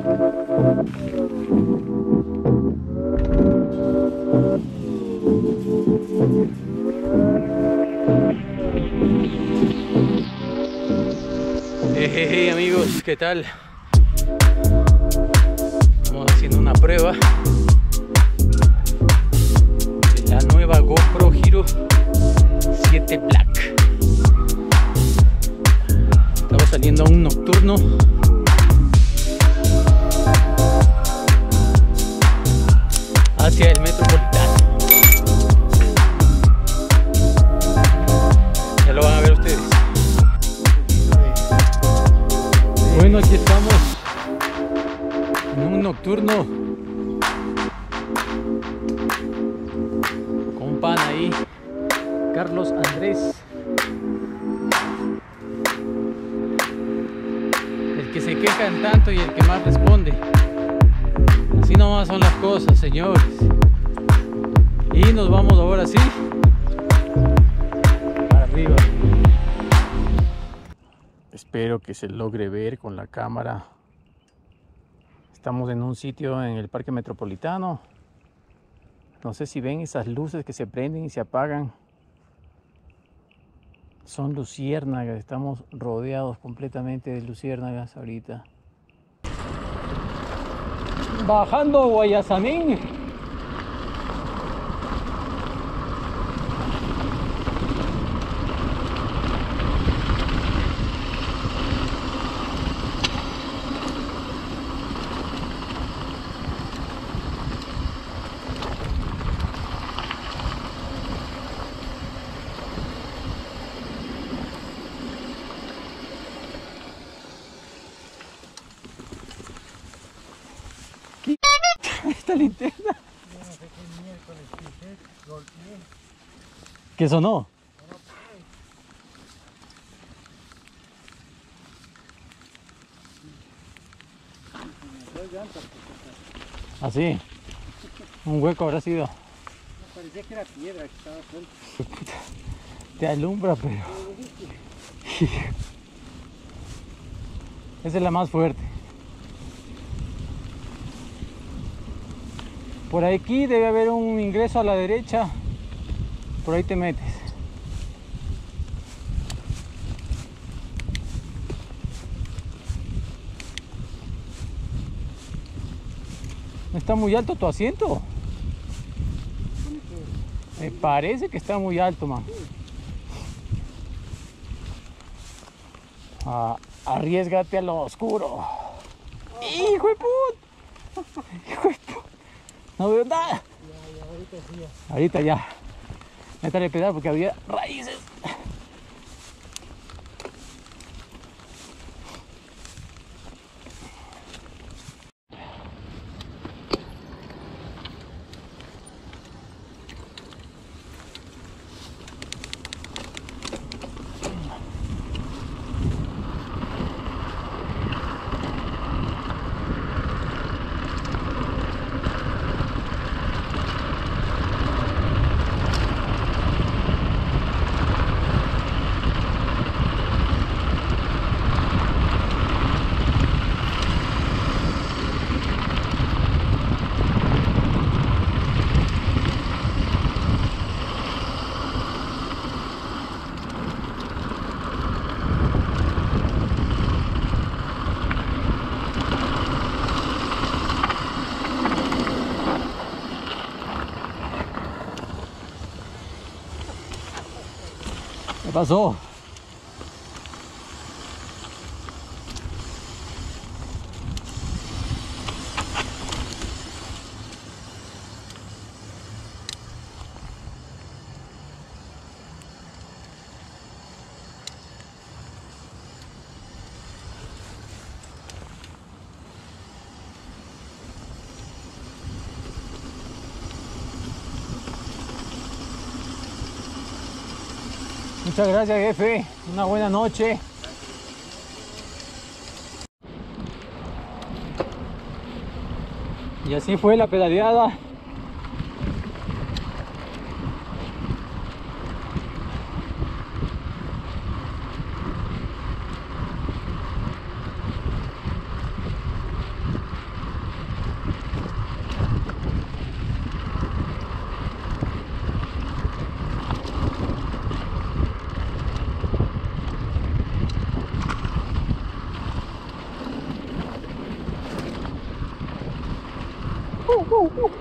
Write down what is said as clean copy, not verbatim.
Hey amigos, ¿qué tal? Estamos haciendo una prueba de la nueva GoPro Hero 7 Black. Estamos saliendo a un nocturno hacia el Metropolitano. Ya lo van a ver ustedes. Bueno, aquí estamos en un nocturno con un pan ahí, Carlos Andrés, el que se quejan tanto y el que más responde. Así nomás son las cosas, señores. Y nos vamos ahora sí para arriba. Espero que se logre ver con la cámara. Estamos en un sitio en el Parque Metropolitano. No sé si ven esas luces que se prenden y se apagan. Son luciérnagas. Estamos rodeados completamente de luciérnagas ahorita. Bajando Guayasamín. Esta linterna. ¿Qué sonó? Así. Un hueco habrá sido. Parecía que era piedra que estaba suelta. Te alumbra, pero esa es la más fuerte. Por aquí debe haber un ingreso a la derecha. Por ahí te metes. ¿No está muy alto tu asiento? Me parece que está muy alto, man. Arriésgate a lo oscuro. ¡Hijo de puta! ¡Hijo de puta! No veo nada. Ya, ahorita sí. Ahorita ya. Métale pedal porque había raíces. ¿Qué pasó? Muchas gracias, jefe. Una buena noche. Y así fue la pedaleada. Uh.